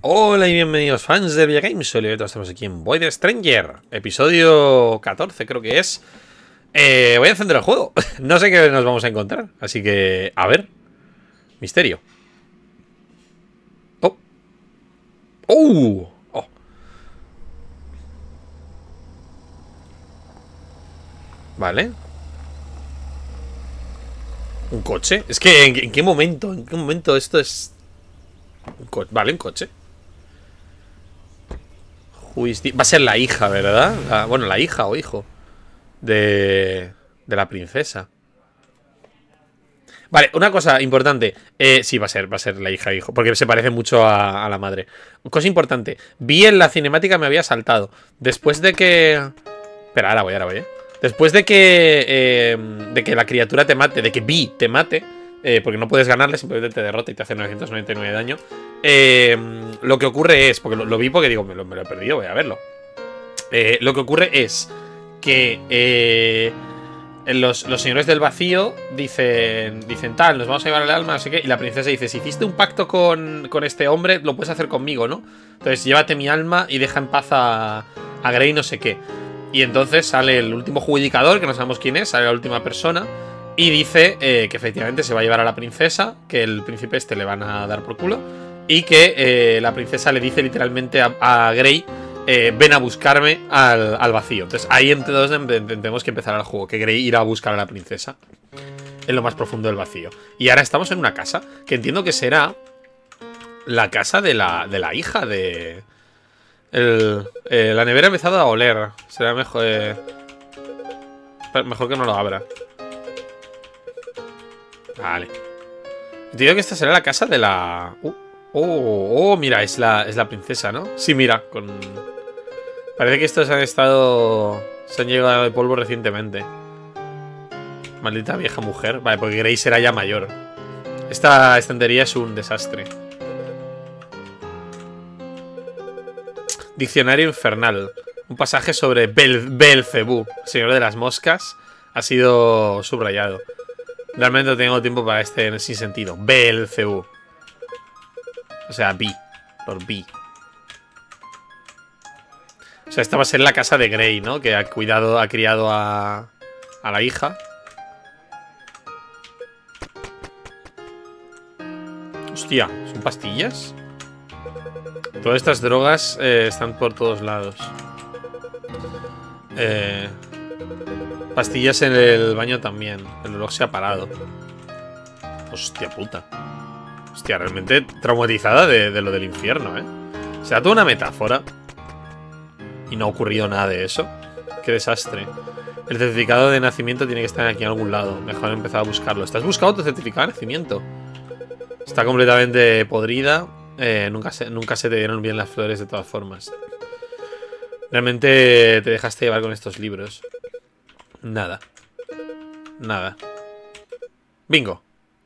Hola y bienvenidos fans de Villagames, soy Leveto, estamos aquí en Void Stranger, episodio 14 creo que es. Voy a encender el juego, no sé qué nos vamos a encontrar, así que a ver. Misterio. Oh. Oh. Vale. ¿Un coche? Es que ¿en qué momento? ¿En qué momento esto es vale, un coche? Va a ser la hija, ¿verdad? Bueno, la hija o hijo de la princesa. Vale, una cosa importante. Sí, va a ser la hija e hijo, porque se parece mucho a la madre. Cosa importante. Vi en la cinemática, me había saltado. Después de que... Espera, ahora voy, Después de que la criatura te mate, de que Vi te mate, porque no puedes ganarle, simplemente te derrota y te hace 999 de daño. Lo que ocurre es, porque lo vi porque digo, me lo he perdido, voy a verlo. Lo que ocurre es que... los señores del vacío dicen tal, nos vamos a llevar el alma, no sé qué. Y la princesa dice, si hiciste un pacto con este hombre, lo puedes hacer conmigo, ¿no? Entonces llévate mi alma y deja en paz a Grey no sé qué. Y entonces sale el último judicador, que no sabemos quién es, sale la última persona y dice que efectivamente se va a llevar a la princesa, que el príncipe este le van a dar por culo, y que la princesa le dice literalmente a Grey, ven a buscarme al vacío. Entonces ahí entonces tenemos que empezar el juego, que Grey irá a buscar a la princesa en lo más profundo del vacío. Y ahora estamos en una casa, que entiendo que será la casa de la hija de... la nevera ha empezado a oler. Será mejor... mejor que no lo abra. Vale. Entiendo que esta será la casa de la... mira, es la princesa, ¿no? Sí, mira, con... Parece que estos se han llegado de polvo recientemente. Maldita vieja mujer. Vale, porque Grey será ya mayor. Esta estantería es un desastre. Diccionario infernal. Un pasaje sobre Belcebú, señor de las moscas, ha sido subrayado. Realmente no tengo tiempo para este sinsentido. Belcebú. O sea, Lord B. O sea, esta va a ser la casa de Grey, ¿no? Que ha criado a la hija. Hostia, ¿son pastillas? Todas estas drogas están por todos lados. Pastillas en el baño también. El reloj se ha parado. Hostia puta. Hostia, realmente traumatizada de lo del infierno, ¿eh? Será toda una metáfora. Y no ha ocurrido nada de eso. Qué desastre. El certificado de nacimiento tiene que estar aquí en algún lado. Mejor empezar a buscarlo. ¿Estás buscando tu certificado de nacimiento? Está completamente podrida. Nunca se te dieron bien las flores de todas formas. Realmente te dejaste llevar con estos libros. Nada. Nada. Bingo.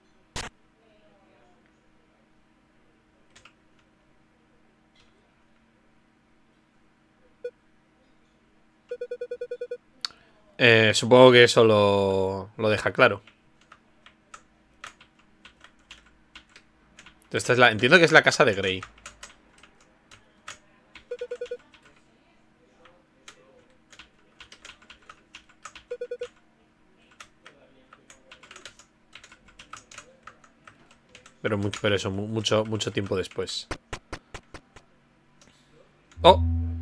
Supongo que eso lo deja claro. Entiendo que es la casa de Grey. Pero eso, mucho tiempo después. ¡Oh!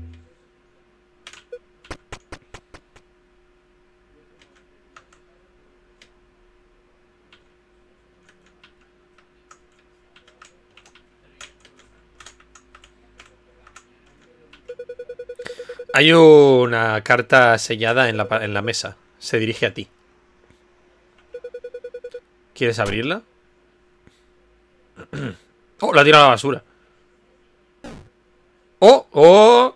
Hay una carta sellada en la mesa. Se dirige a ti. ¿Quieres abrirla? ¡Oh! La ha tirado a la basura. ¡Oh! ¡Oh!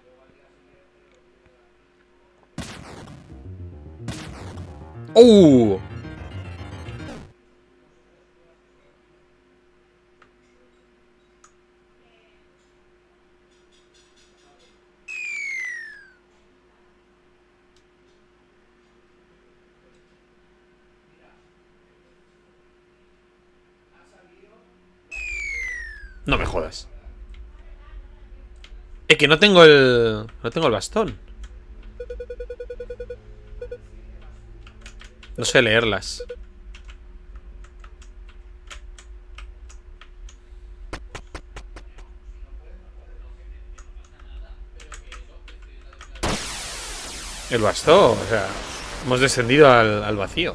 ¡Oh! No me jodas. Que no tengo el... No tengo el bastón. No sé leerlas. El bastón, o sea, hemos descendido al vacío.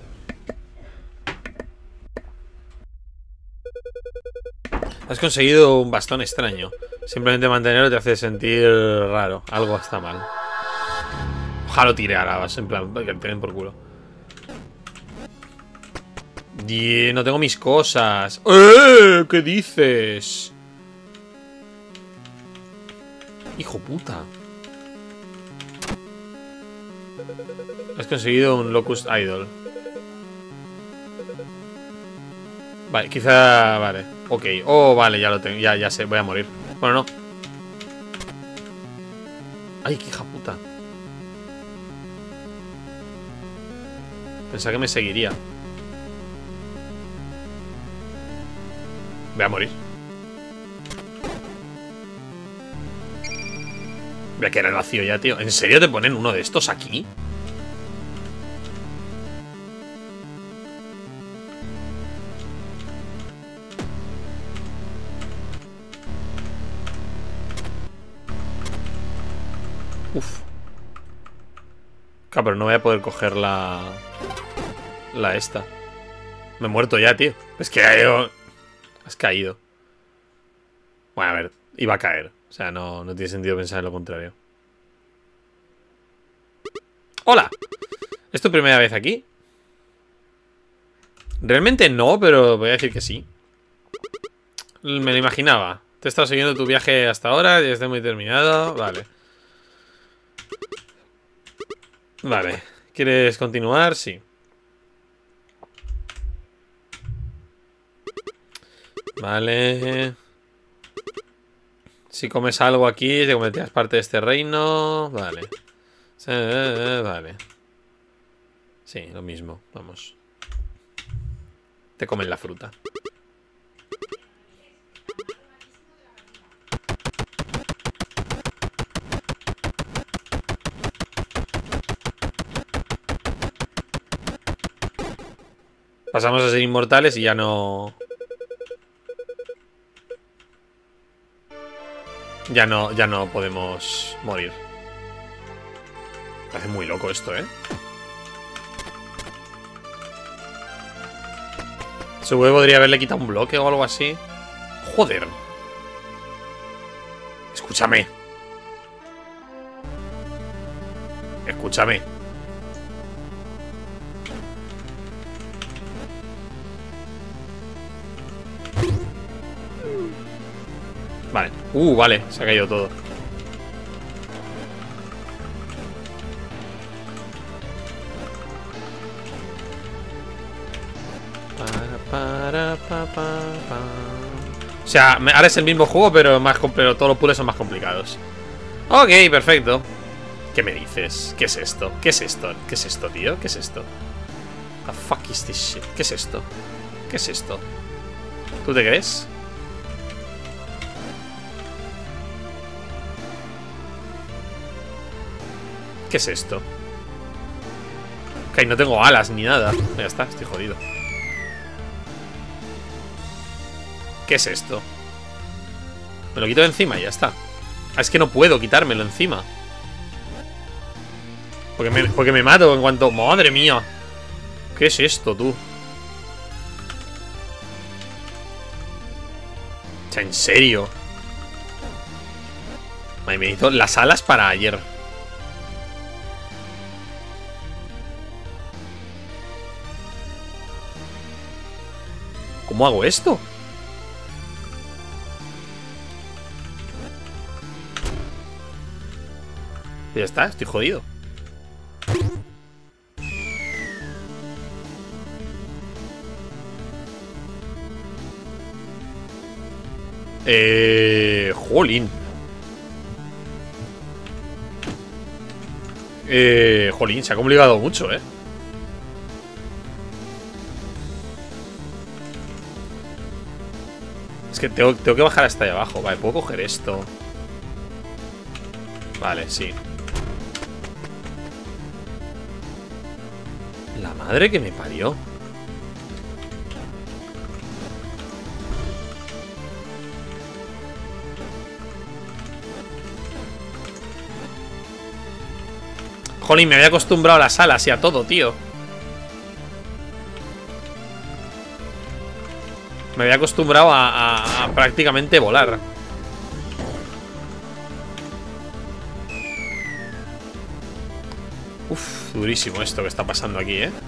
Has conseguido un bastón extraño. Simplemente mantenerlo te hace sentir raro. Algo está mal. Ojalá lo tire a la base, en plan, que te den por culo. Y no tengo mis cosas. ¿Qué dices? Hijo puta. Has conseguido un Locust Idol. Vale, quizá... Vale, ok. Oh, vale, ya lo tengo. Ya sé, voy a morir. Bueno, no. Ay, qué hija puta. Pensaba que me seguiría. Voy a morir. Voy a quedar vacío ya, tío. ¿En serio te ponen uno de estos aquí? Uf. Claro, pero no voy a poder coger la esta. Me he muerto ya, tío. Es que has caído. Bueno, a ver, iba a caer. O sea, no tiene sentido pensar en lo contrario. ¡Hola! ¿Es tu primera vez aquí? Realmente no, pero voy a decir que sí. Me lo imaginaba. Te he estado siguiendo tu viaje hasta ahora. Ya está muy terminado. Vale. Vale. ¿Quieres continuar? Sí. Vale. Si comes algo aquí, te convertirás parte de este reino. Vale. Vale. Sí, lo mismo. Vamos. Te comen la fruta. Pasamos a ser inmortales y ya no... Ya no podemos morir. Parece muy loco esto, ¿eh? Seguro que podría haberle quitado un bloque o algo así. Joder. Escúchame. Escúchame. Vale. Vale. Se ha caído todo. O sea, ahora es el mismo juego, pero todos los puzzles son más complicados. Ok, perfecto. ¿Qué me dices? ¿Qué es esto? ¿Qué es esto? ¿Qué es esto, tío? ¿Qué es esto? The fuck is this shit? ¿Qué es esto? ¿Qué es esto? ¿Tú te crees? ¿Qué es esto? Ok, no tengo alas ni nada. Ya está, estoy jodido. ¿Qué es esto? Me lo quito de encima y ya está. Ah, es que no puedo quitármelo encima. Porque me mato en cuanto... ¡Madre mía! ¿Qué es esto, tú? O sea, ¿en serio? Me necesito las alas para ayer. ¿Cómo hago esto? Ya está, estoy jodido. Jolín. Jolín, se ha complicado mucho, Es que tengo que bajar hasta ahí abajo. Vale, puedo coger esto. Vale, sí. La madre que me parió. Jolín, me había acostumbrado a las alas y a todo, tío. Me había acostumbrado a prácticamente volar. Uf, durísimo esto que está pasando aquí, ¿eh?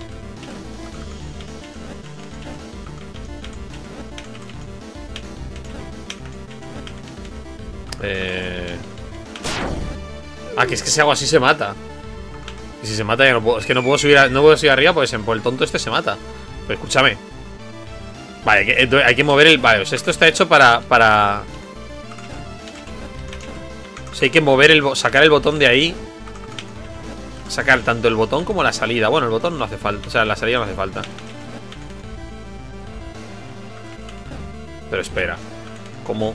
Ah, que es que si hago así se mata. Y si se mata ya no puedo. Es que no puedo subir, no puedo subir arriba porque por el tonto este se mata. Pero escúchame. Vale, hay que mover el... Vale, o sea, esto está hecho para... O sea, hay que mover el... Sacar el botón de ahí. Sacar tanto el botón como la salida. Bueno, el botón no hace falta. O sea, la salida no hace falta. Pero espera. ¿Cómo?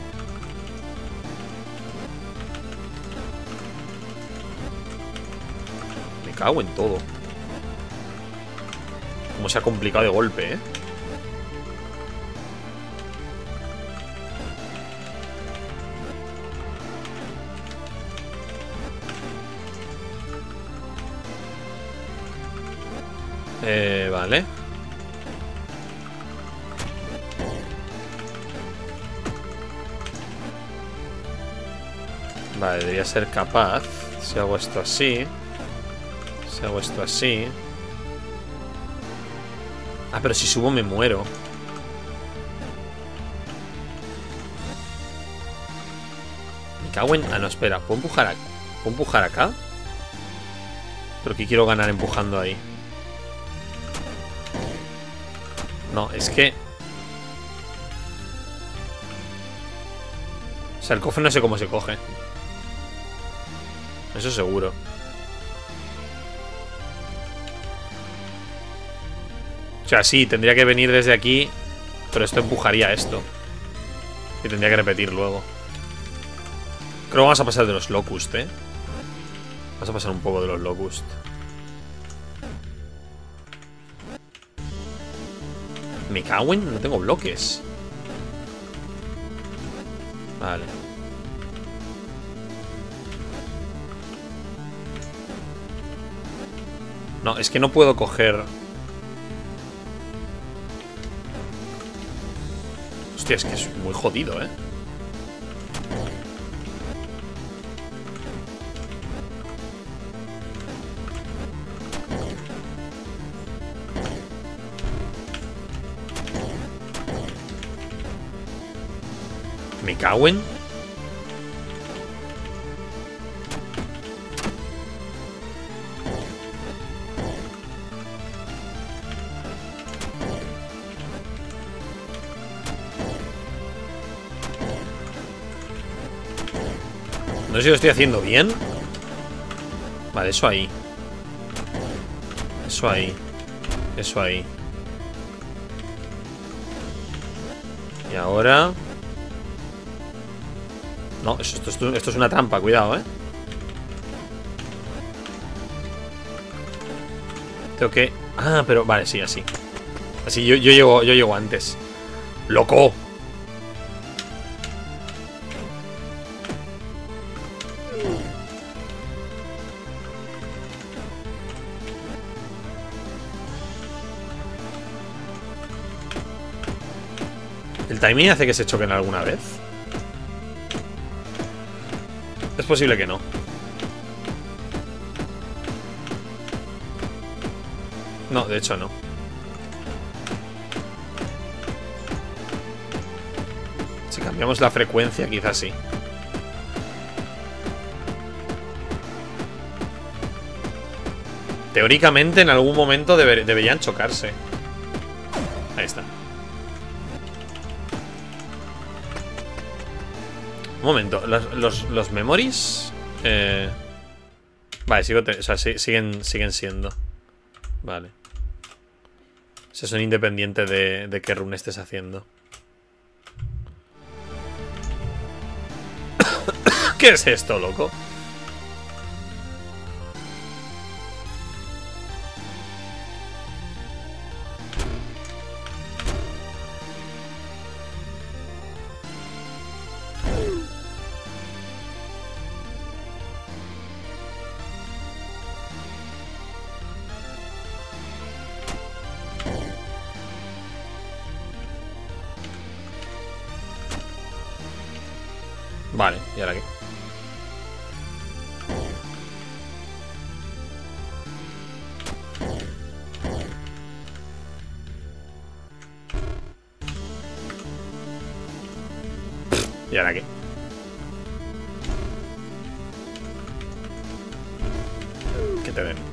Me cago en todo. Cómo se ha complicado de golpe, ¿eh? Vale. Vale, debería ser capaz. Si hago esto así. Si hago esto así. Ah, pero si subo me muero. Me cago en... Ah, no, espera. ¿Puedo empujar acá? ¿Puedo empujar acá? Pero que quiero ganar empujando ahí. No, es que... O sea, el cofre no sé cómo se coge. Eso seguro. O sea, sí, tendría que venir desde aquí. Pero esto empujaría esto. Y tendría que repetir luego. Creo que vamos a pasar de los Locust, ¿eh? Vamos a pasar un poco de los Locust. Me cago en... No tengo bloques. Vale. No, es que no puedo coger... Hostia, es que es muy jodido, ¿eh? Me cago en... No sé si lo estoy haciendo bien. Vale, eso ahí. Eso ahí. Eso ahí. Y ahora... No, esto es una trampa, cuidado, ¿eh? Tengo que... Ah, pero... Vale, sí, así. Así yo llego antes. ¡Loco! ¿El timing hace que se choquen alguna vez? Es posible que no. No, de hecho no. Si cambiamos la frecuencia, quizás sí. Teóricamente, en algún momento deberían chocarse. Ahí está. Un momento, los memories... Vale, o sea, siguen siendo. Vale. O sea, son independientes de qué run estés haciendo. ¿Qué es esto, loco? Vale, ¿y ahora qué? ¿Y ahora qué? Que te den.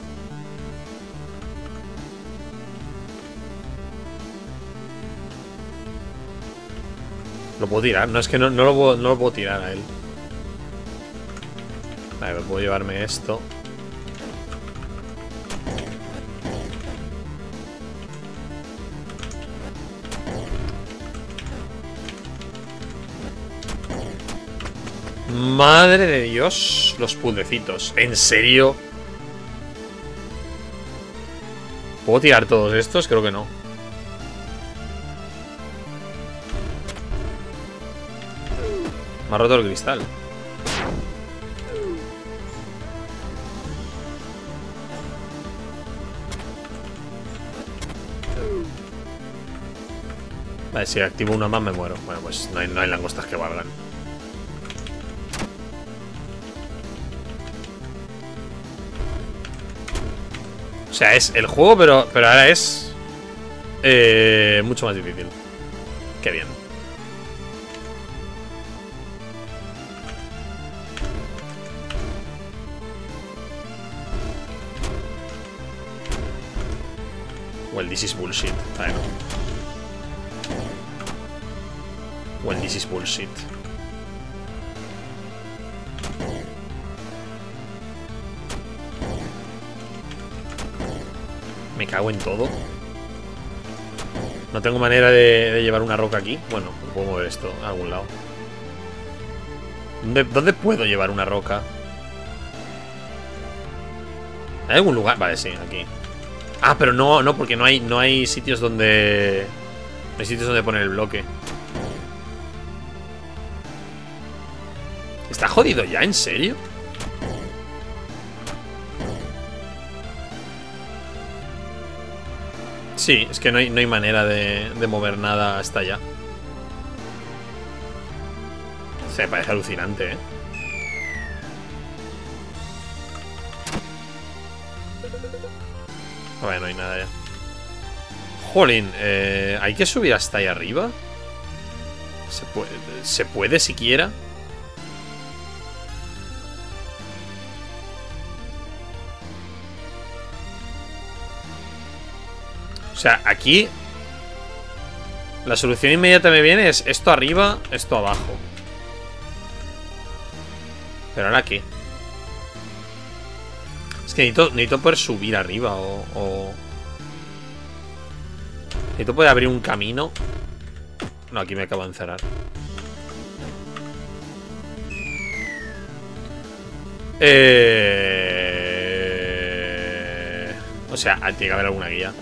Lo puedo tirar, no es que no lo puedo tirar a él. Vale, puedo llevarme esto. Madre de Dios, los puzzlecitos. ¿En serio? ¿Puedo tirar todos estos? Creo que no. Me ha roto el cristal. Vale, si activo una más me muero. Bueno, pues no hay langostas que valgan. O sea, es el juego, pero ahora es mucho más difícil. Qué bien. Well, this is bullshit. Vale, no. Well, this is bullshit. Me cago en todo. No tengo manera de llevar una roca aquí. Bueno, puedo mover esto a algún lado. ¿Dónde puedo llevar una roca? ¿Hay algún lugar? Vale, sí, aquí. Ah, pero no, porque no hay sitios donde... No hay sitios donde poner el bloque. ¿Está jodido ya? ¿En serio? Sí, es que no hay manera de mover nada hasta allá. Se parece alucinante, ¿eh? Vale, no hay nada ya. Jolín, ¿hay que subir hasta ahí arriba? ¿Se puede siquiera? O sea, aquí la solución inmediata me viene es esto arriba, esto abajo. ¿Pero ahora qué? Es que necesito poder subir arriba o... Necesito poder abrir un camino. No, aquí me acabo de encerrar. O sea, tiene que haber alguna guía.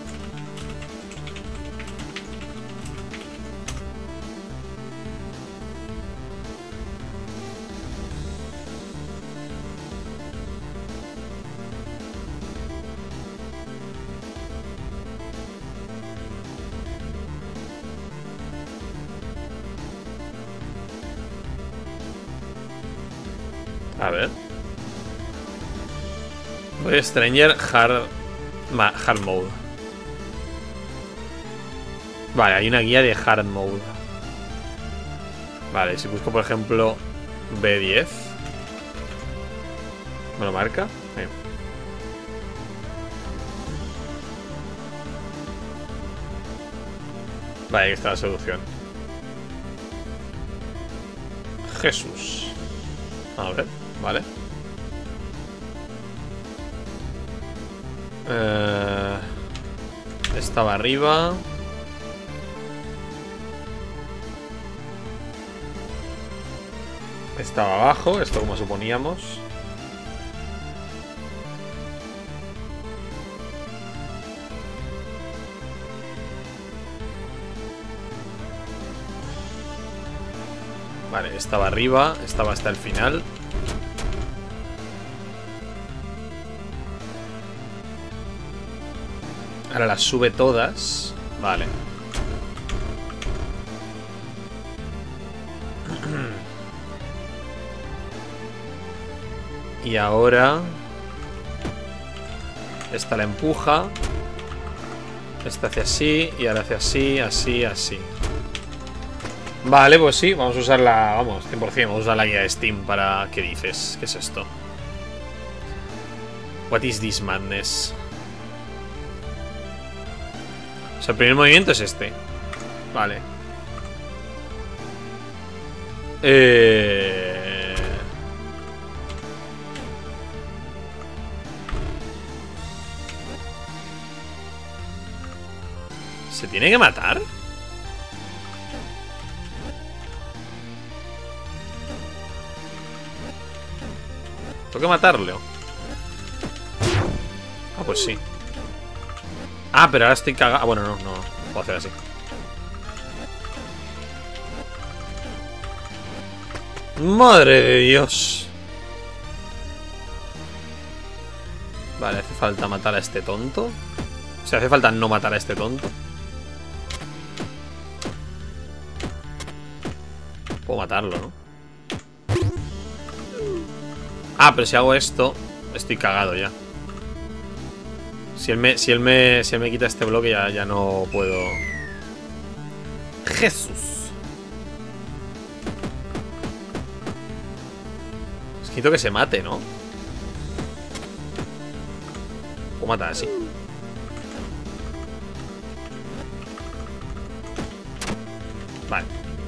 A ver. Voy a Stranger Hard Mode. Vale, hay una guía de Hard Mode. Vale, si busco por ejemplo B10. ¿Me lo marca? Sí. Vale, ahí está la solución. Jesús. A ver, vale. Estaba arriba. Estaba abajo, esto como suponíamos. Vale, estaba arriba, estaba hasta el final. Ahora las sube todas. Vale. Y ahora... esta la empuja. Esta hace así. Y ahora hace así, así, así. Vale, pues sí, vamos a usar la... vamos, 100%, vamos a usar la guía de Steam para... ¿qué dices? ¿Qué es esto? What is this madness? O sea, el primer movimiento es este. Vale. ¿Se tiene que matar? ¿Tengo que matarlo? Ah, pues sí. Ah, pero ahora estoy cagado. Ah, bueno, no puedo hacer así. Madre de Dios. Vale, hace falta matar a este tonto. O sea, hace falta no matar a este tonto. Puedo matarlo, ¿no? Ah, pero si hago esto, estoy cagado ya. Si él me quita este bloque, ya no puedo. Jesús. Es que necesito que se mate, ¿no? Puedo matar así. Vale.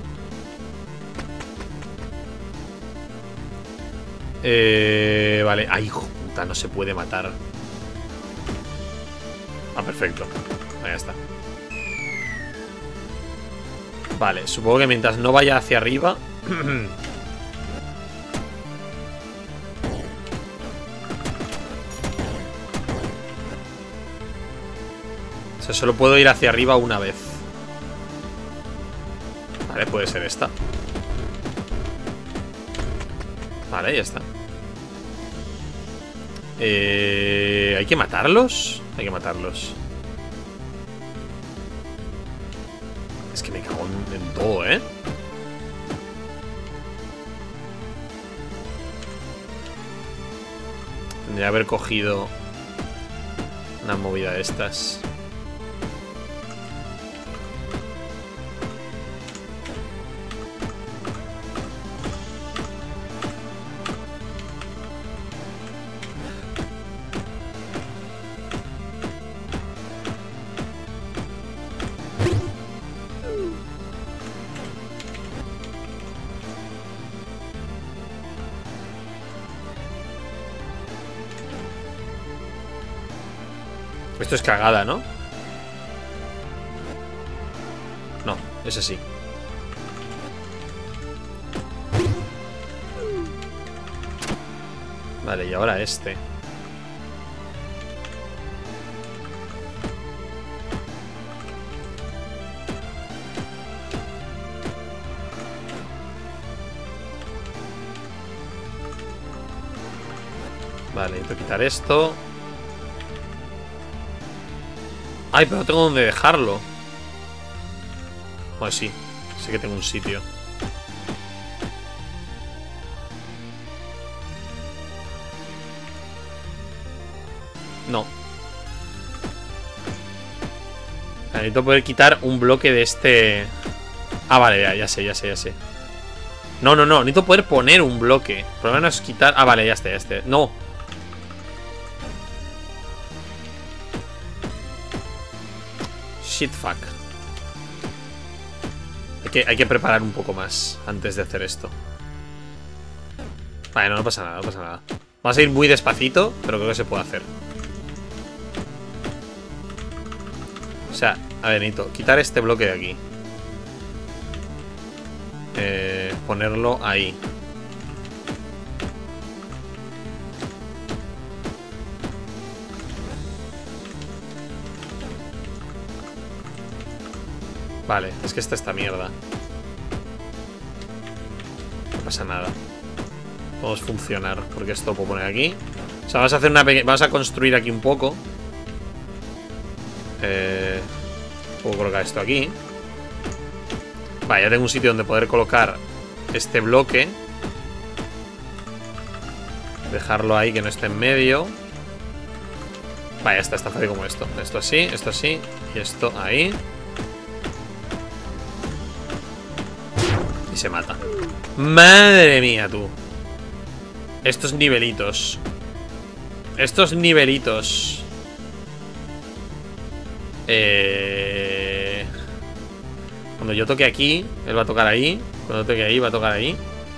Vale. Ay, hijo de puta, no se puede matar. Ah, perfecto. Ahí está. Vale, supongo que mientras no vaya hacia arriba. O sea, solo puedo ir hacia arriba una vez. Vale, puede ser esta. Vale, ya está. ¿Hay que matarlos? Hay que matarlos. Es que me cago en todo, ¿eh? Tendría que haber cogido una movida de estas. Esto es cagada, ¿no? No, es así. Vale, y ahora este. Vale, necesito quitar esto. Ay, pero no tengo dónde dejarlo. Pues sí, sí que tengo un sitio. No. Necesito poder quitar un bloque de este. Ah, vale, ya sé. No, necesito poder poner un bloque. El problema no es quitar. Ah, vale, ya está. No. Shit, fuck. Hay que preparar un poco más antes de hacer esto. Vale, no pasa nada, Vamos a ir muy despacito, pero creo que se puede hacer. O sea, a ver, necesito quitar este bloque de aquí. Ponerlo ahí. Vale, es que esta mierda. No pasa nada. Podemos funcionar, porque esto lo puedo poner aquí. O sea, vamos a hacer una vamos a construir aquí un poco. Puedo colocar esto aquí. Vale, ya tengo un sitio donde poder colocar este bloque. Dejarlo ahí, que no esté en medio. Vaya, está fácil como esto. Esto así, y esto ahí. Y se mata. Madre mía, tú. Estos nivelitos. Estos nivelitos. Cuando yo toque aquí, él va a tocar ahí. Cuando toque ahí, va a tocar ahí.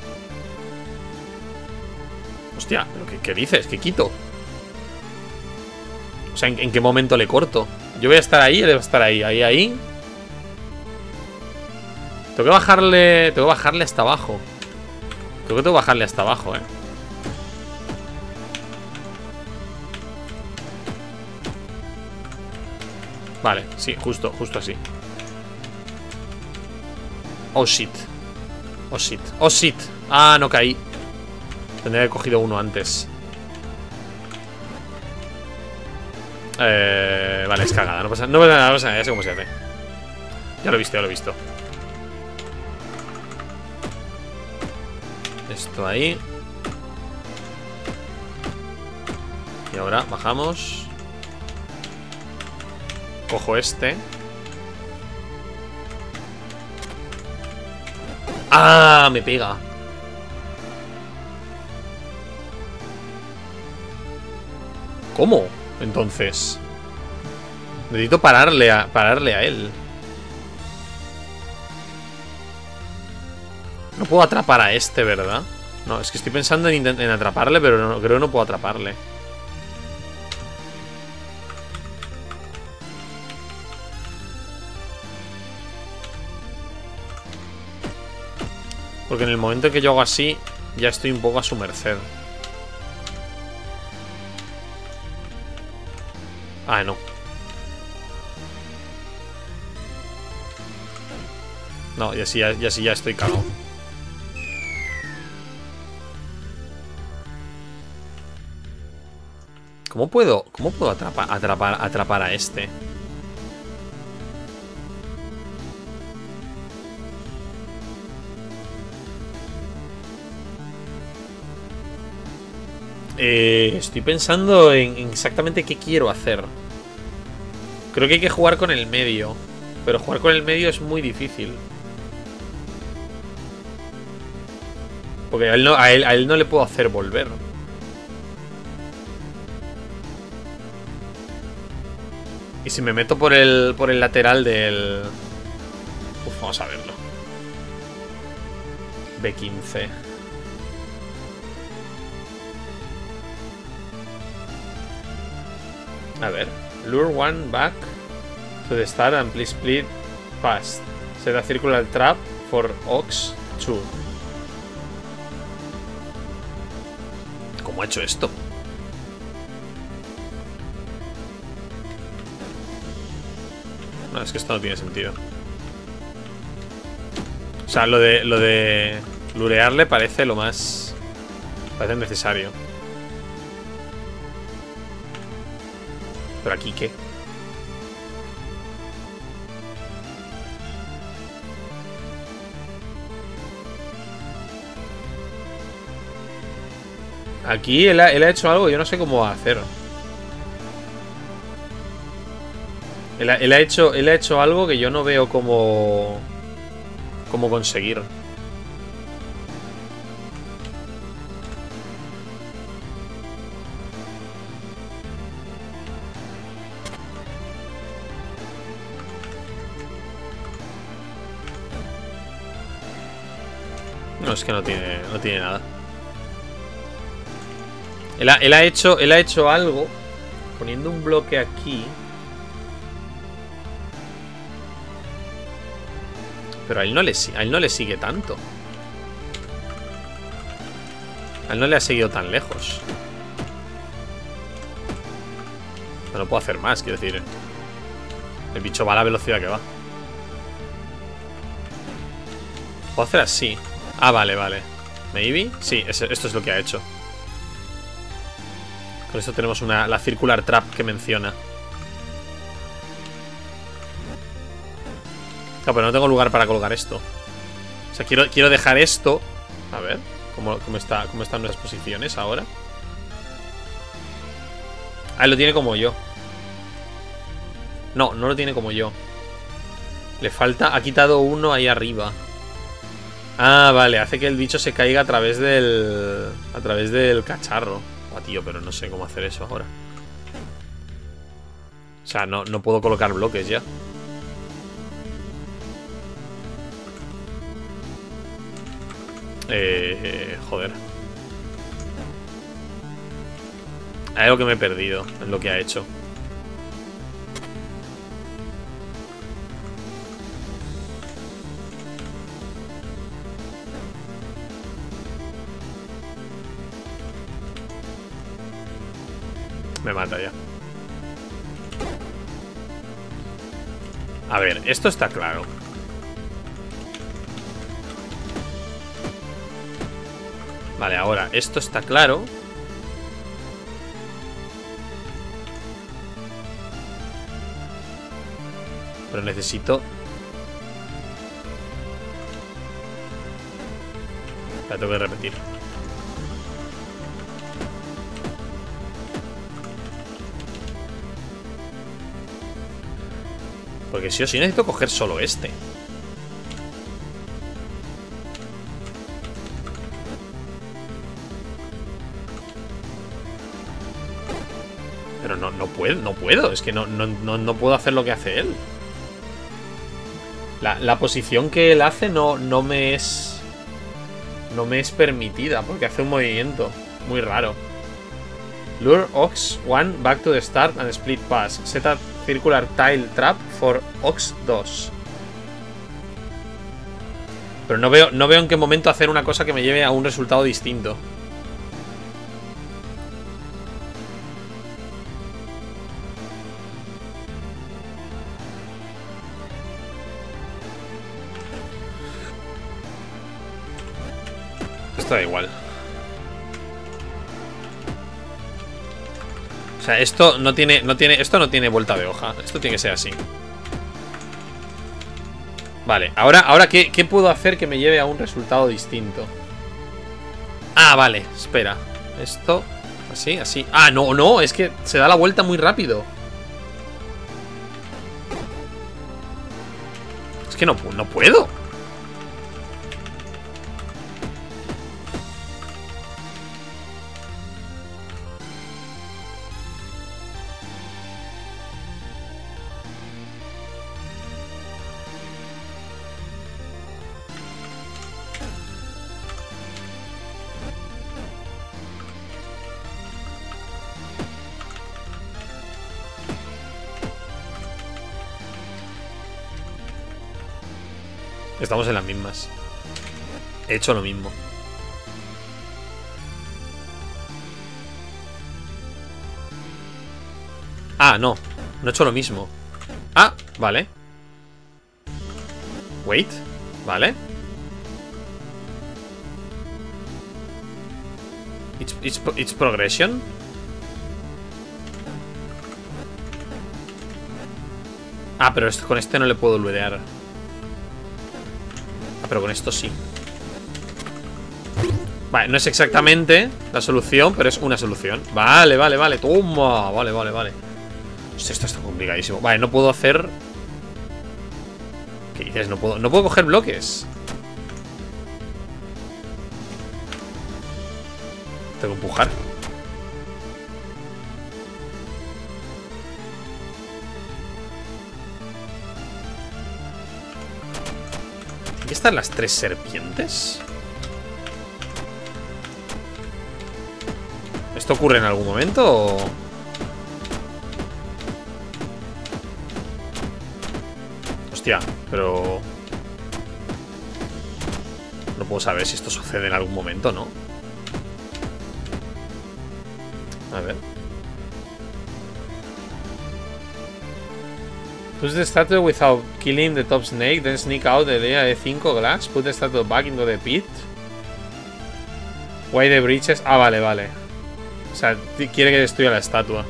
Hostia, ¿pero qué dices? ¿Qué quito? O sea, ¿en qué momento le corto? Yo voy a estar ahí, él va a estar ahí. Ahí. Tengo que bajarle hasta abajo. Creo que tengo que bajarle hasta abajo, Vale, sí, justo así. Oh shit. Oh shit. Oh shit. Ah, no caí. Tendría que haber cogido uno antes. Vale, es cagada. No pasa nada, ya sé cómo se hace. Ya lo he visto. Esto ahí. Y ahora bajamos. Cojo este. ¡Ah! Me pega. ¿Cómo? Entonces necesito pararle a él. No puedo atrapar a este, ¿verdad? No, es que estoy pensando en atraparle, pero no, creo que no puedo atraparle. Porque en el momento que yo hago así, ya estoy un poco a su merced. Ah, no. No, y así ya estoy cagado. ¿Cómo puedo atrapar a este? Estoy pensando en exactamente qué quiero hacer. Creo que hay que jugar con el medio. Pero jugar con el medio es muy difícil. Porque a él no le puedo hacer volver. Y si me meto por el lateral del... Uf, vamos a verlo. B15. A ver. Lure one back to the start and please split fast. Set a circular trap for Ox 2. ¿Cómo ha hecho esto? No, es que esto no tiene sentido. O sea, lo de lurearle parece lo más... Parece necesario. ¿Pero aquí qué? Aquí él ha hecho algo que yo no sé cómo va a hacer. Él ha hecho algo que yo no veo cómo conseguir. No, es que no tiene nada. Él ha hecho algo poniendo un bloque aquí. Pero a él no le sigue tanto. A él no le ha seguido tan lejos. Pero no puedo hacer más, quiero decir. El bicho va a la velocidad que va. Puedo hacer así. Ah, vale. Maybe. Sí, esto es lo que ha hecho. Con esto tenemos la circular trap que menciona. Claro, pero no tengo lugar para colgar esto. O sea, quiero dejar esto. A ver, ¿cómo están nuestras posiciones ahora? Ah, lo tiene como yo. No, no lo tiene como yo. Le falta... Ha quitado uno ahí arriba. Ah, vale. Hace que el bicho se caiga a través del... A través del cacharro. Oh, tío, pero no sé cómo hacer eso ahora. O sea, no puedo colocar bloques ya. Joder. Hay algo que me he perdido en lo que ha hecho. Me mata ya. A ver, esto está claro. Vale, ahora, esto está claro. Pero necesito... La tengo que repetir. Porque sí o sí necesito coger solo este. Pero no puedo. Es que no puedo hacer lo que hace él. La posición que él hace no me es permitida, porque hace un movimiento muy raro. Lure Ox 1 back to the start and split pass. Set a circular tile trap for Ox 2. Pero no veo en qué momento hacer una cosa que me lleve a un resultado distinto. Esto da igual. O sea, esto no tiene vuelta de hoja. Esto tiene que ser así. Vale, ahora ¿qué puedo hacer que me lleve a un resultado distinto? Ah, vale, espera. Esto, así. Ah, no, es que se da la vuelta muy rápido. Es que no puedo. Estamos en las mismas. He hecho lo mismo. Ah, no he hecho lo mismo. Ah, vale. Wait, vale. It's progression. Ah, pero con este no le puedo lurear. Pero con esto sí. Vale, no es exactamente la solución, pero es una solución. Vale. Toma. Vale. Hostia, esto está complicadísimo. Vale, no puedo hacer... ¿Qué dices? No puedo coger bloques. Tengo que empujar. ¿Aquí están las 3 serpientes? ¿Esto ocurre en algún momento o...? Hostia, pero... No puedo saber si esto sucede en algún momento, ¿no? A ver. Push the statue without killing the top snake, then sneak out the area de 5 glass. Put the statue back into the pit. Why the breaches. Ah, vale. O sea, quiere que destruya la estatua.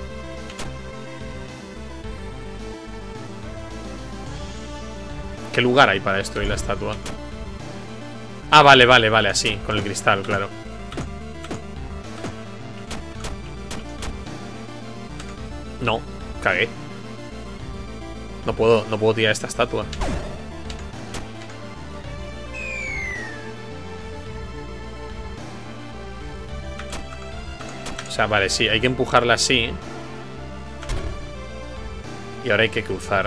¿Qué lugar hay para destruir la estatua? Ah, vale, así, con el cristal, claro. No, cagué. No puedo tirar esta estatua. O sea, vale, sí, hay que empujarla así. Y ahora hay que cruzar.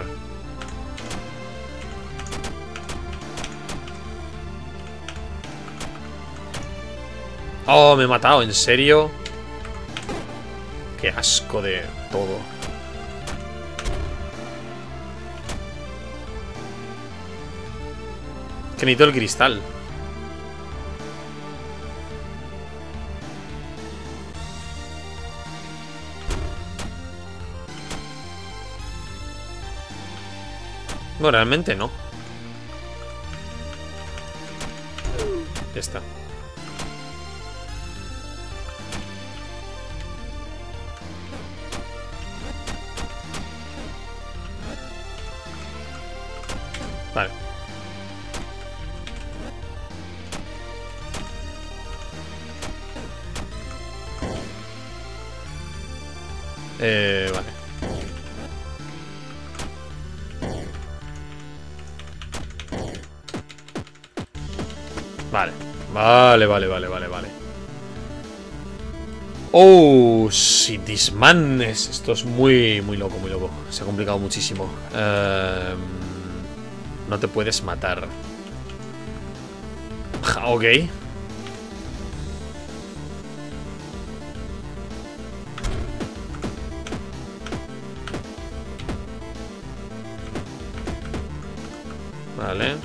Oh, me he matado, ¿en serio? Qué asco de todo. Que necesito el cristal. No, realmente no. Ya está. Vale. Vale. Vale. Oh, sí, Dismanes. Esto es muy loco, muy loco. Se ha complicado muchísimo. No te puedes matar. Ok. Vale.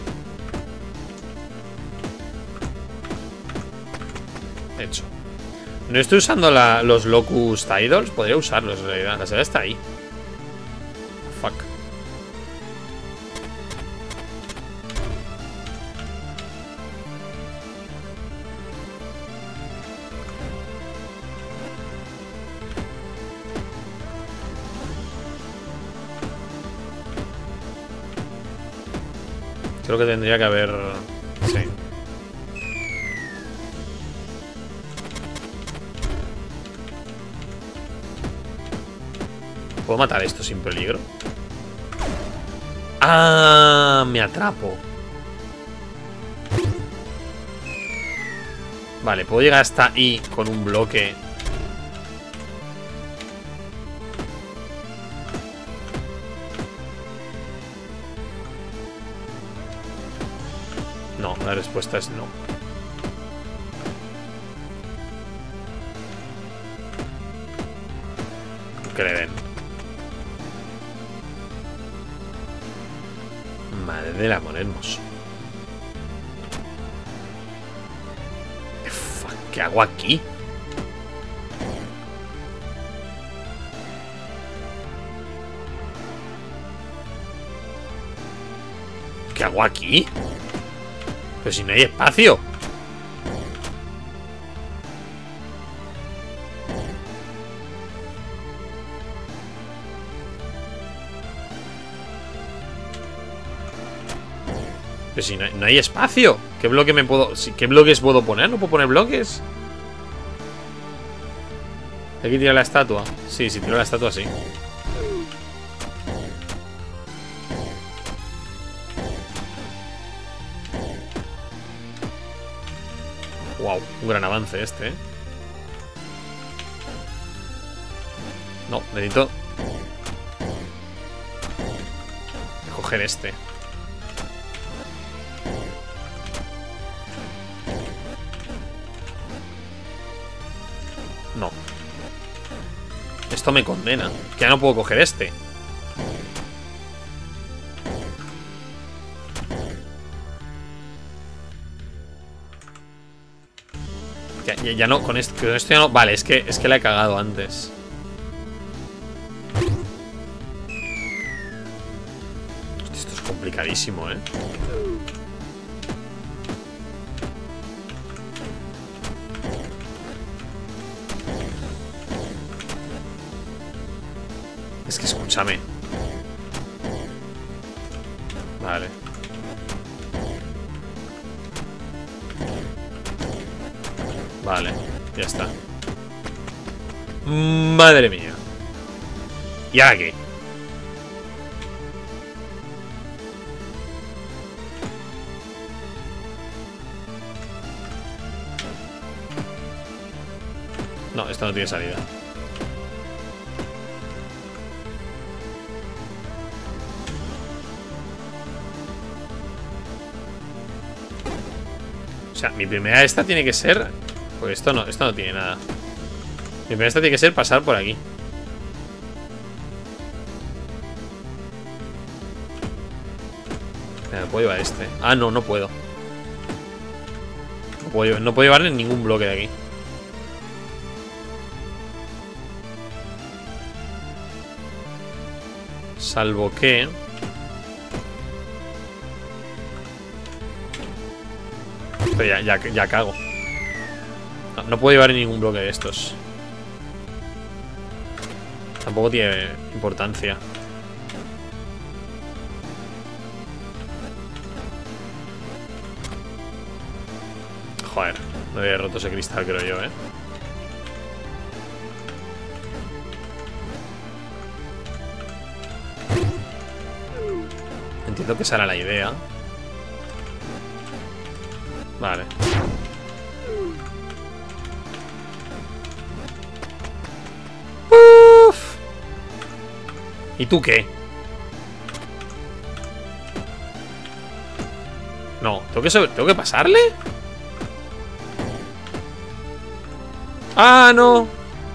Hecho. No estoy usando los Locust Idols. Podría usarlos en realidad. La sala está ahí. Fuck. Creo que tendría que haber... Sí. ¿Puedo matar esto sin peligro? ¡Ah! Me atrapo. Vale, puedo llegar hasta ahí con un bloque. No, la respuesta es no. Que le den. Madre del amor hermoso. ¿Qué hago aquí? ¿Qué hago aquí? Pero si no hay espacio. Pero si no hay espacio. ¿Qué bloque me puedo...? ¿Qué bloques puedo poner? ¿No puedo poner bloques? Hay que tirar la estatua. Sí, si tiro la estatua, sí. Wow, un gran avance este, ¿eh? No, necesito coger este. No. Esto me condena. Que ya no puedo coger este. Ya no, con esto ya no. Vale, es que la he cagado antes. Hostia, esto es complicadísimo, ¿eh? Es que escúchame. Vale. Vale, ya está. Madre mía. ¿Y ahora qué? No, esto no tiene salida. O sea, mi primera esta tiene que ser... Pues esto no tiene nada. Mi primera esta tiene que ser pasar por aquí. Me puedo llevar este. Ah, no, no puedo. No puedo llevarle ningún bloque de aquí. Salvo que... Pero ya cago. No puedo llevar ningún bloque de estos. Tampoco tiene importancia. Joder, no había roto ese cristal, creo yo, Entiendo que esa era la idea. Vale. Uf. ¿Y tú qué? No, ¿tengo que pasarle? ¡Ah, no!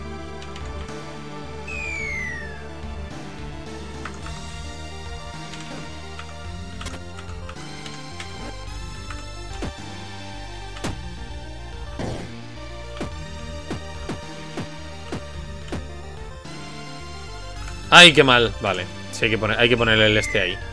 ¡Ay, qué mal! Vale, sí, hay que ponerle el este ahí.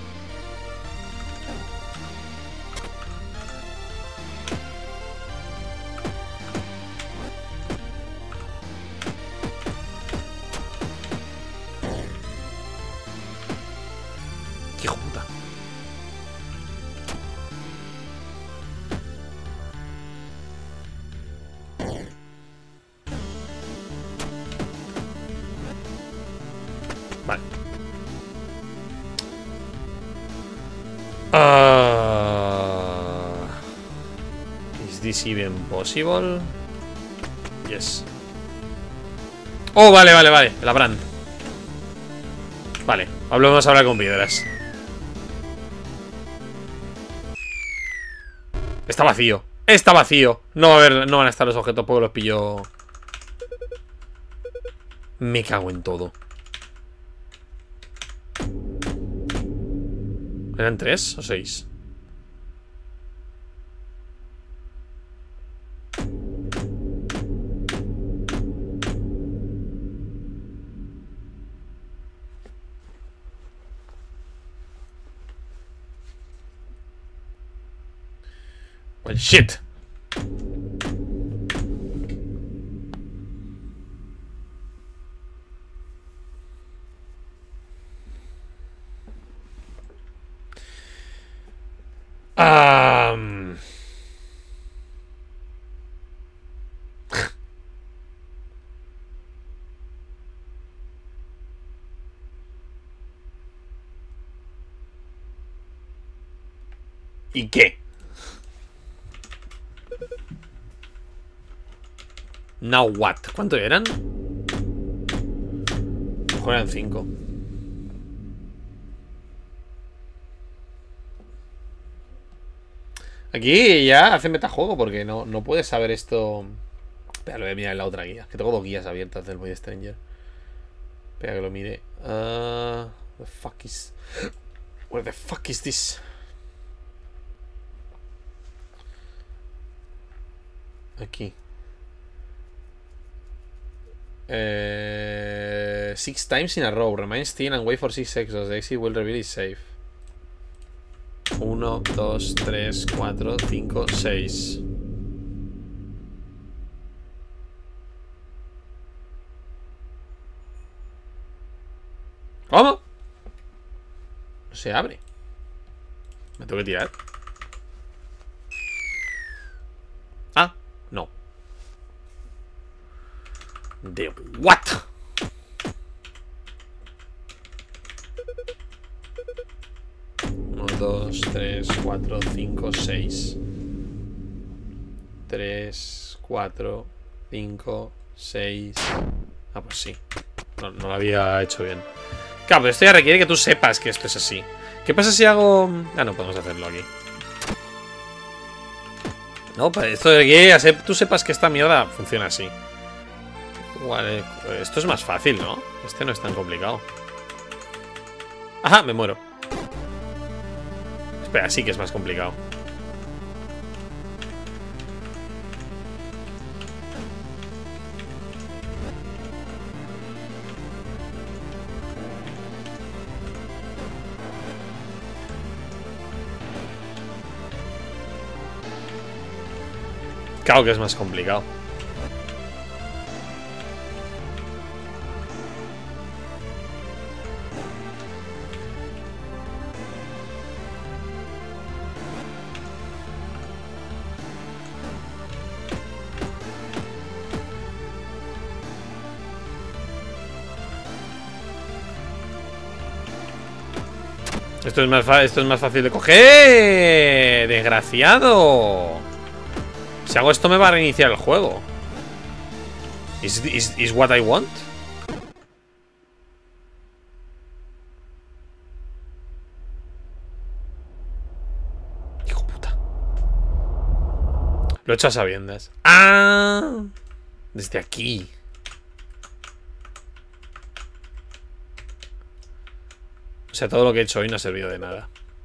¡Qué hijo puta! Vale. Is this even possible? Yes. Oh, vale. La brand. Vale, vamos a hablar con piedras. Está vacío. Está vacío. No van a estar los objetos porque los pillo. Me cago en todo. ¿Eran 3 o 6? Well, shit. ¿Y qué? Now what? ¿Cuánto eran? Mejor eran 5. Aquí ya hace metajuego porque no puedes saber esto. Espera, lo voy a mirar en la otra guía. Que tengo 2 guías abiertas del Void Stranger. Espera que lo mire. The fuck is... Where the fuck is this? Aquí. 6 times in a row. Remain still and wait for 6 seconds. The exit will reveal is safe. 1, 2, 3, 4, 5, 6. ¿Cómo? No se abre. Me tengo que tirar. Ah, no. ¿De what? 2, 3, 4, 5, 6. 3, 4, 5, 6. Ah, pues sí. No lo había hecho bien. Claro, pero esto ya requiere que tú sepas que esto es así. ¿Qué pasa si hago...? Ah, no, podemos hacerlo aquí. No, pues esto requiere que tú sepas que esta mierda funciona así. Vale, esto es más fácil, ¿no? Este no es tan complicado. Ajá, me muero. Espera, sí que es más complicado. Claro que es más complicado. Esto es más fácil de coger. Desgraciado. Si hago esto me va a reiniciar el juego. ¿Is what I want? Hijo puta. Lo he hecho a sabiendas. ¡Ah! Desde aquí. O sea, todo lo que he hecho hoy no ha servido de nada.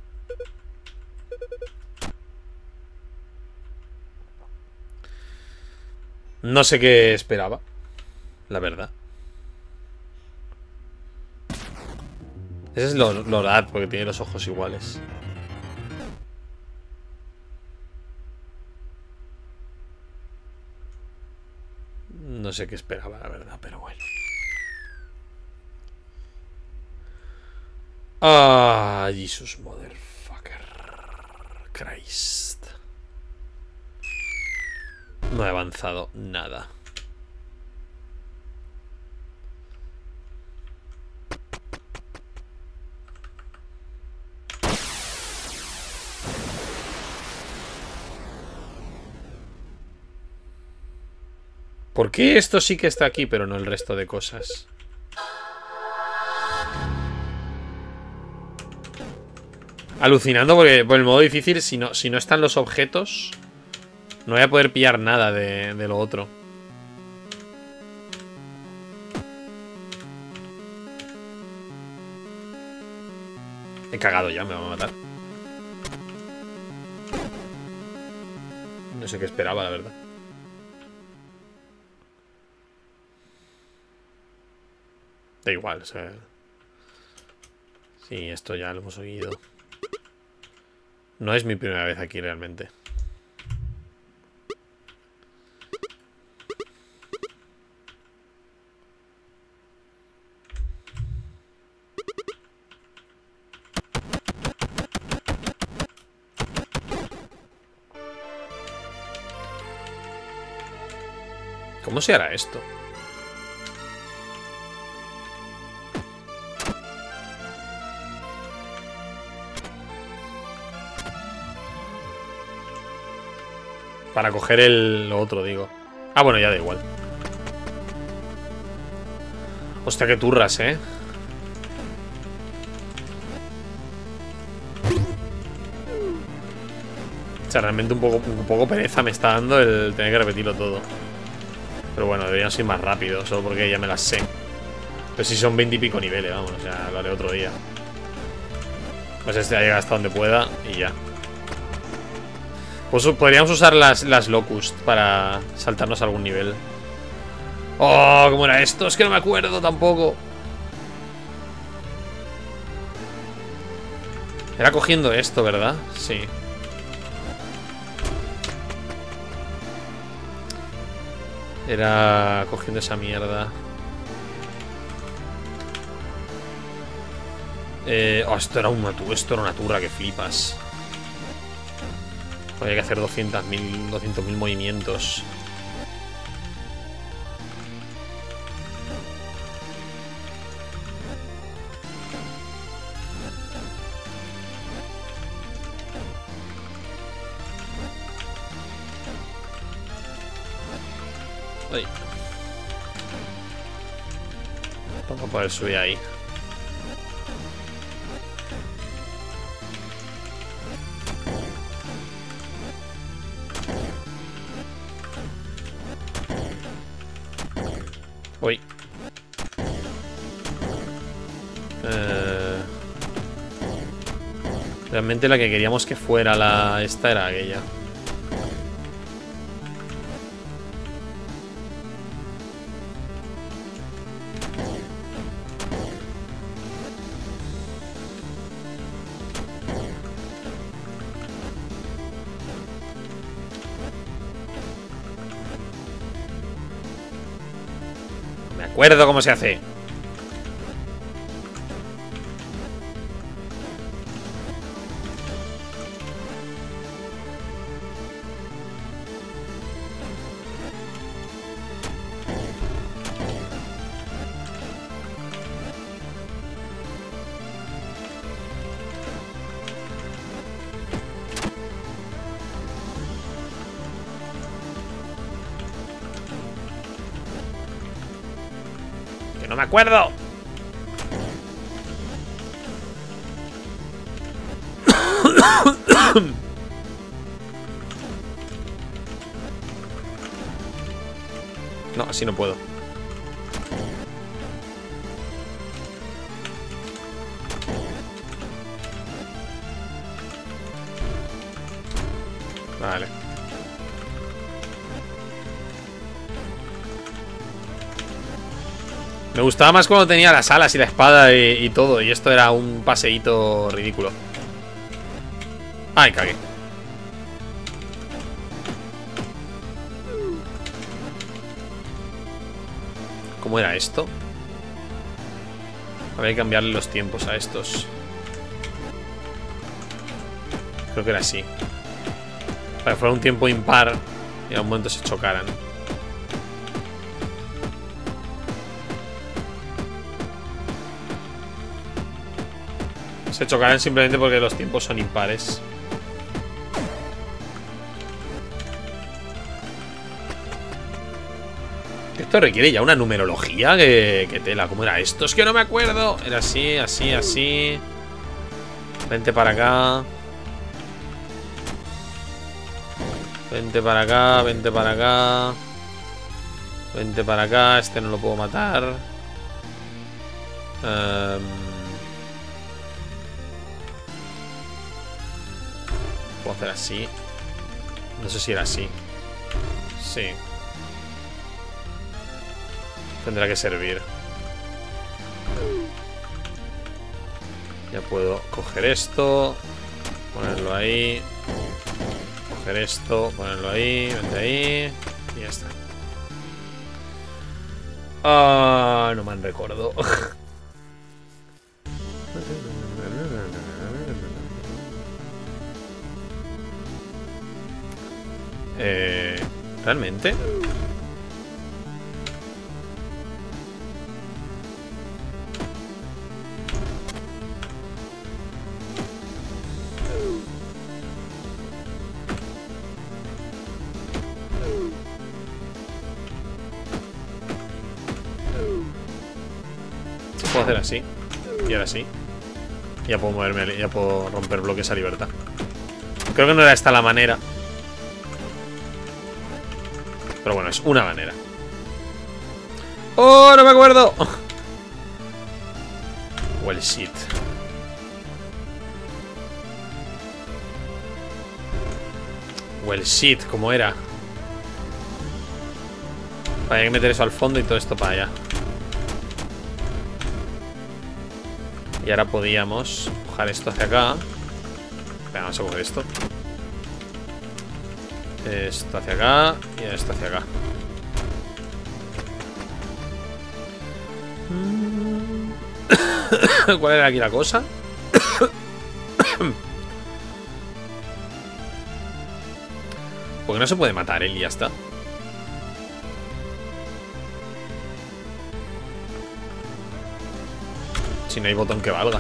No sé qué esperaba, la verdad. Ese es Lorad, porque tiene los ojos iguales. No sé qué esperaba, la verdad, pero bueno. Ah, Jesus motherfucker Christ. No he avanzado nada. ¿Por qué esto sí que está aquí, pero no el resto de cosas? Alucinando porque por el modo difícil, si no están los objetos, no voy a poder pillar nada de lo otro. He cagado ya, me va a matar. No sé qué esperaba, la verdad. Da igual, o sea... Sí, esto ya lo hemos oído. No es mi primera vez aquí realmente. ¿Cómo se hará esto? Para coger lo otro, digo. Ah, bueno, ya da igual. Hostia, qué turras, ¿eh? O sea, realmente un poco pereza me está dando el tener que repetirlo todo. Pero bueno, deberíamos ir más rápido, solo porque ya me las sé. Pero si son 20 y pico niveles, vamos, o sea, lo haré otro día. Pues este ya llega hasta donde pueda y ya. Pues podríamos usar las Locust para saltarnos algún nivel. Oh, ¿cómo era esto? Es que no me acuerdo tampoco. Era cogiendo esto, ¿verdad? Sí. Era cogiendo esa mierda. Oh, esto era una turra que flipas. Había que hacer 200.000 movimientos. Ay. Vamos a poder subir ahí. Uy. Realmente la que queríamos que fuera la... Esta era aquella. No me acuerdo cómo se hace. ¡Que no me acuerdo! No, así no puedo. Vale. Me gustaba más cuando tenía las alas y la espada y todo. Y esto era un paseíto ridículo. Ay, cagué. ¿Cómo era esto? Habría que cambiarle los tiempos a estos. Creo que era así. Para que fuera un tiempo impar y a un momento se chocaran. Se chocarán simplemente porque los tiempos son impares. Esto requiere ya una numerología que tela. ¿Cómo era esto? Es que no me acuerdo. Era así, así, así. Vente para acá. Vente para acá, vente para acá. Vente para acá. Este no lo puedo matar. Puedo hacer así. No sé si era así. Sí. Tendrá que servir. Ya puedo coger esto. Ponerlo ahí. Coger esto. Ponerlo ahí. Vente ahí. Y ya está. Ah, no me han recordado. ¿Realmente? Puedo hacer así. Y ahora sí. Ya puedo moverme, ya puedo romper bloques a libertad. Creo que no era esta la manera. Pero bueno, es una manera. ¡Oh, no me acuerdo! Well, shit. Well, shit, ¿cómo era? Vaya, hay que meter eso al fondo y todo esto para allá. Y ahora podíamos coger esto hacia acá. Venga, vamos a coger esto. Esto hacia acá y esto hacia acá. ¿Cuál era aquí la cosa? Porque no se puede matar él y ya está. Si no hay botón que valga.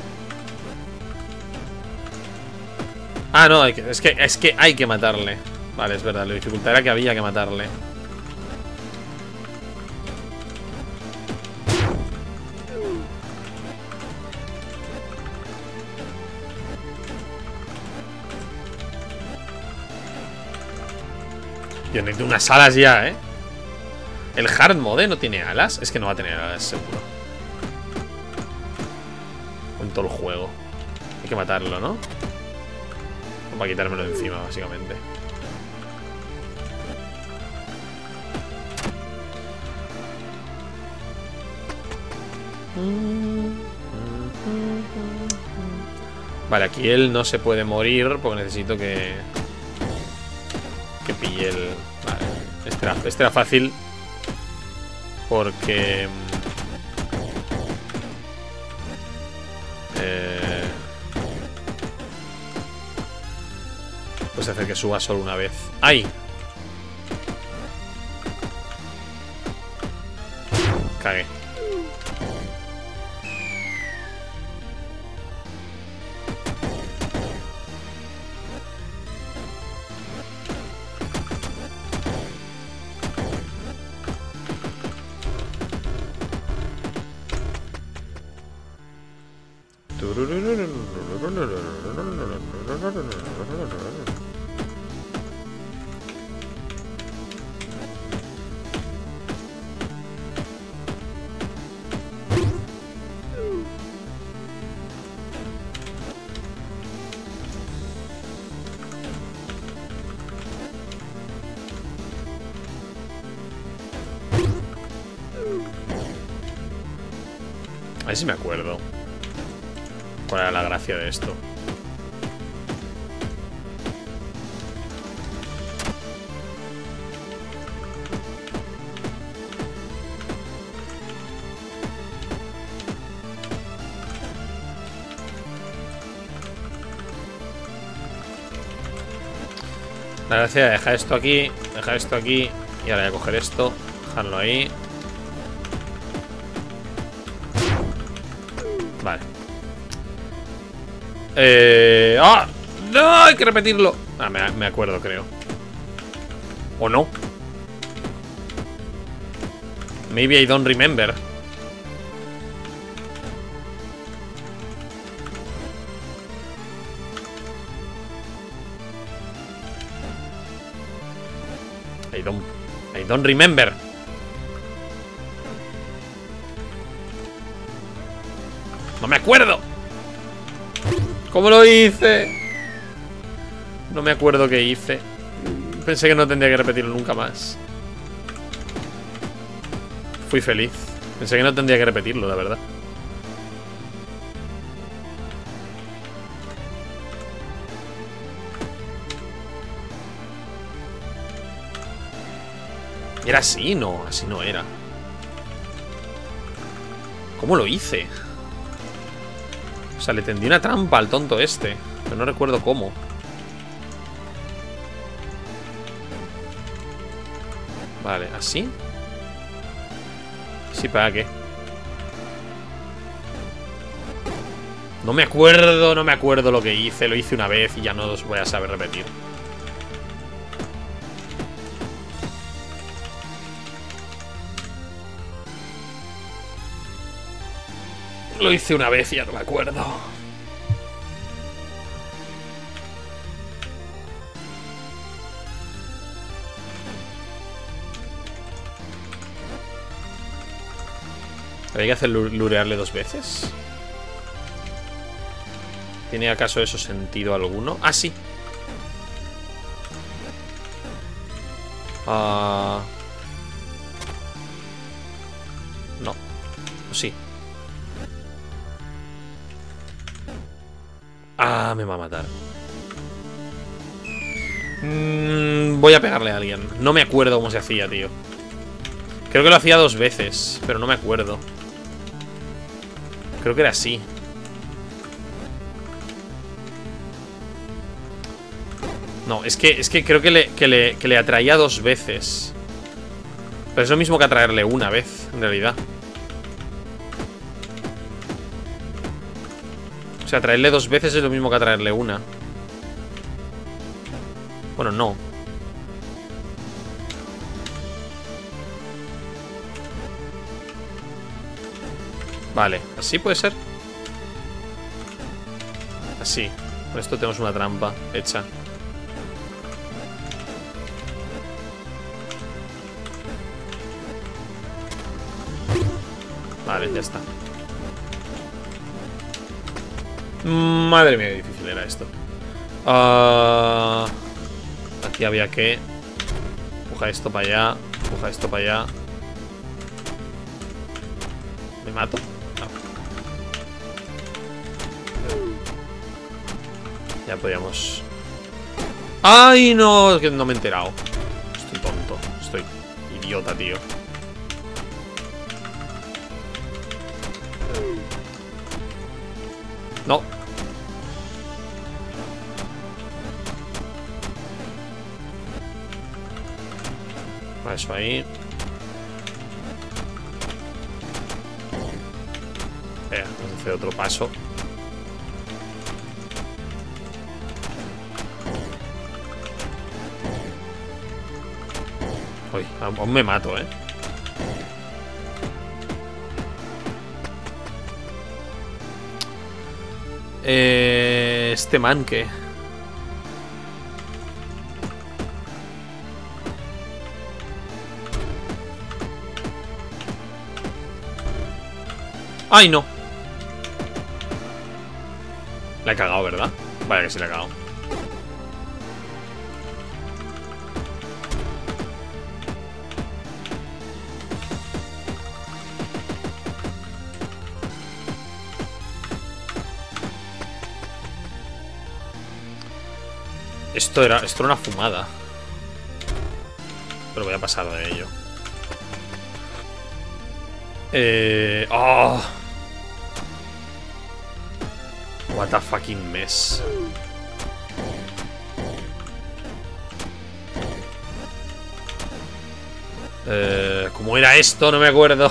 Ah, no, es que hay que matarle. Vale, es verdad, la dificultad era que había que matarle. Yo necesito unas alas ya, ¿eh? El hard mode no tiene alas. Es que no va a tener alas, seguro. En todo el juego. Hay que matarlo, ¿no? Para quitármelo de encima, básicamente. Vale, aquí él no se puede morir porque necesito que pille el... Vale, este era fácil porque... Puedes hacer que suba solo una vez. ¡Ay! Cagué. A ver si me acuerdo cuál era la gracia de esto. La gracia de dejar esto aquí y ahora voy a coger esto, dejarlo ahí. Vale. ¡Ah! ¡No! Hay que repetirlo. Ah, me acuerdo, creo. ¿O no? Maybe I don't remember. I don't remember. No me acuerdo. ¿Cómo lo hice? No me acuerdo qué hice. Pensé que no tendría que repetirlo nunca más. Fui feliz. Pensé que no tendría que repetirlo, la verdad. ¿Era así? No, así no era. ¿Cómo lo hice? O sea, le tendí una trampa al tonto este. Pero no recuerdo cómo. Vale, ¿así? ¿Sí para qué? No me acuerdo lo que hice. Lo hice una vez y ya no os voy a saber repetir. Lo hice una vez y ya no me acuerdo. ¿Hay que hacer lurearle 2 veces? ¿Tiene acaso eso sentido alguno? Ah, sí. No. Sí. Ah, me va a matar. Voy a pegarle a alguien. No me acuerdo cómo se hacía, tío. Creo que lo hacía 2 veces, pero no me acuerdo. Creo que era así. No, es que creo que le atraía 2 veces. Pero es lo mismo que atraerle una vez, en realidad. O sea, atraerle 2 veces es lo mismo que atraerle una. Bueno, no. Vale, así puede ser. Así. Con esto tenemos una trampa hecha. Vale, ya está. Madre mía, qué difícil era esto. Aquí había que... Empuja esto para allá. Empuja esto para allá. ¿Me mato? No. Ya podíamos... ¡Ay, no! Que no me he enterado. Estoy tonto. Estoy idiota, tío. No. Eso ahí. Vamos a hacer otro paso. Uy, aún me mato, este man que... ¡Ay, no! La he cagado, ¿verdad? Vaya que sí la he cagado. Esto era una fumada. Pero voy a pasar de ello. ¡Oh! What a fucking mess. ¿Cómo era esto? No me acuerdo.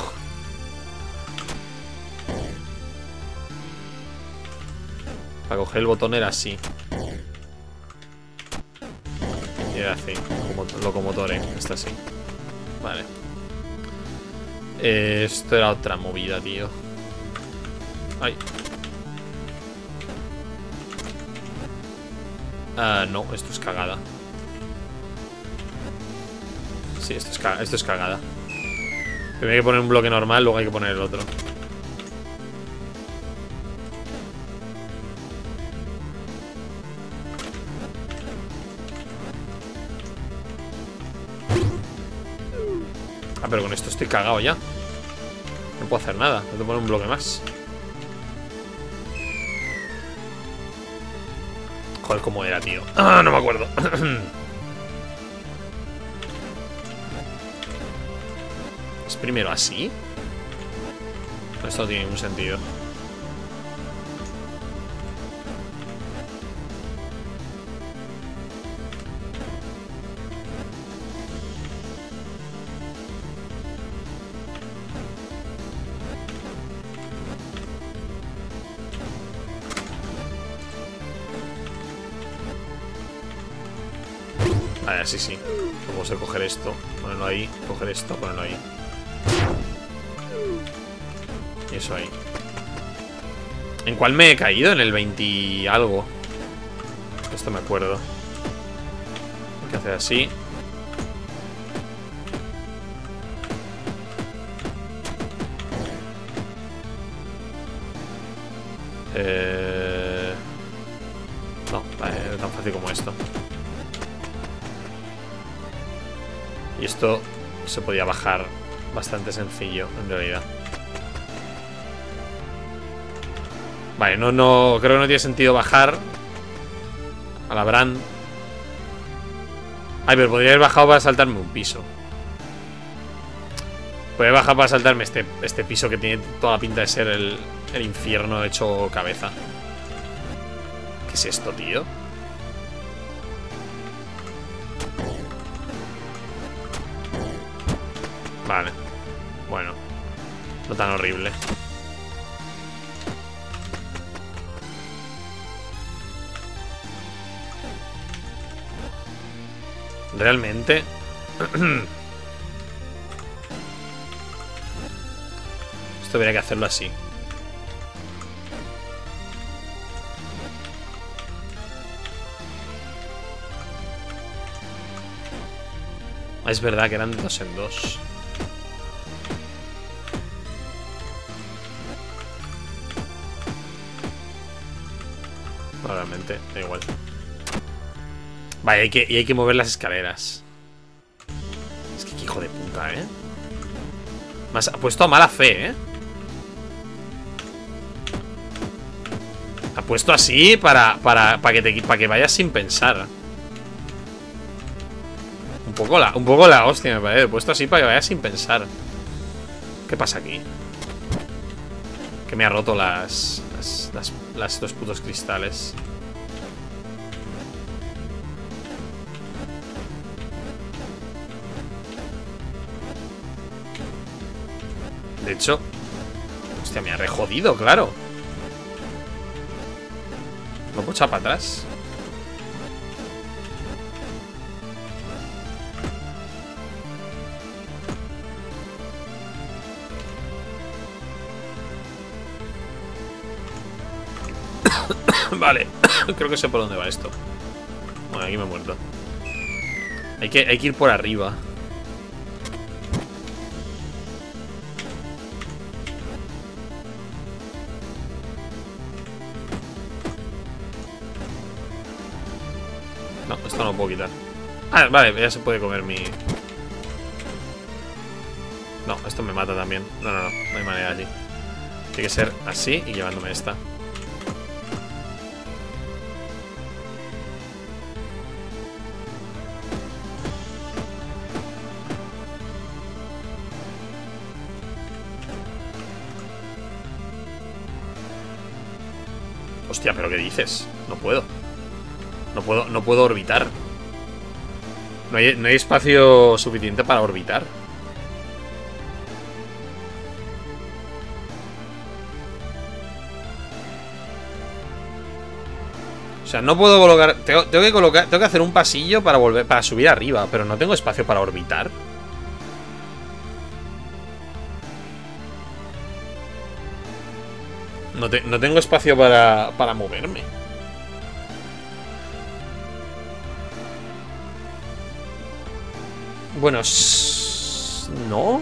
Para coger el botón era así. Y era así, como locomotor, está así. Vale. Esto era otra movida, tío. Ay. No, esto es cagada. Sí, esto es cagada. Primero hay que poner un bloque normal, luego hay que poner el otro. Ah, pero con esto estoy cagado ya. No puedo hacer nada, tengo que poner un bloque más. Joder, ¿cómo era, tío? Ah, no me acuerdo. ¿Es primero así? Esto no tiene ningún sentido. Vale, así sí. Vamos a coger esto, ponerlo ahí, coger esto, ponerlo ahí. Y eso ahí. ¿En cuál me he caído? En el 20 y algo. Esto me acuerdo. Hay que hacer así. No, vale, tan fácil como esto. Y esto se podía bajar bastante sencillo, en realidad. Vale, no creo que no tiene sentido bajar a la Bran. Ay, pero podría haber bajado para saltarme un piso. Podría bajar para saltarme este piso que tiene toda la pinta de ser el infierno hecho cabeza. ¿Qué es esto, tío? Vale. Bueno. No tan horrible. Realmente. Esto habría que hacerlo así. Es verdad que eran de 2 en 2. No, realmente, da igual. Vale, hay que mover las escaleras. Es que qué hijo de puta, ¿eh? Más, ha puesto a mala fe, ¿eh? Ha puesto así para que vayas sin pensar. Un poco la hostia, me parece. He puesto así para que vayas sin pensar. ¿Qué pasa aquí? Que me ha roto las dos putos cristales. De hecho, hostia, me ha rejodido, claro. ¿No puedo echar para atrás? Vale, creo que sé por dónde va esto. Bueno, aquí me he muerto. Hay que ir por arriba. No, esto no lo puedo quitar. Ah, vale, ya se puede comer mi... No, esto me mata también. No hay manera allí. Tiene que ser así y llevándome esta. Hostia, ¿pero qué dices? No puedo. No puedo orbitar. No hay espacio suficiente para orbitar. O sea, no puedo colocar... Tengo que hacer un pasillo para subir arriba, pero no tengo espacio para orbitar. No tengo espacio para moverme. Bueno, no.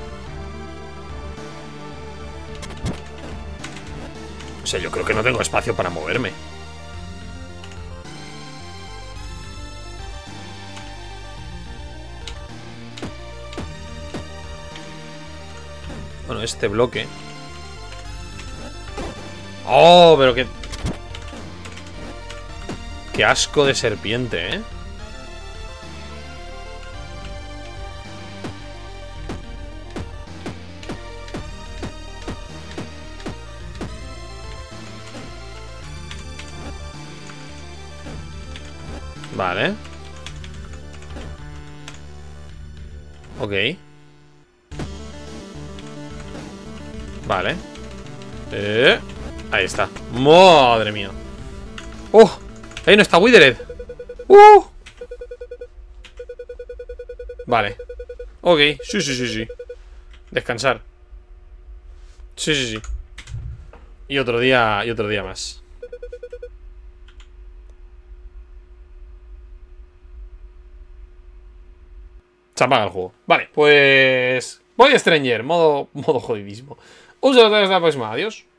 O sea, yo creo que no tengo espacio para moverme. Bueno, este bloque. Oh, pero qué... Qué asco de serpiente, ¿eh? Vale. Ok. Vale. Ahí está. Madre mía. ¡Oh! Ahí no está Withered. Vale. Ok. Sí. Descansar. Sí. Y otro día más. Se apaga el juego. Vale, pues... Voy a Stranger, modo jodidismo. Un saludo hasta la próxima. Adiós.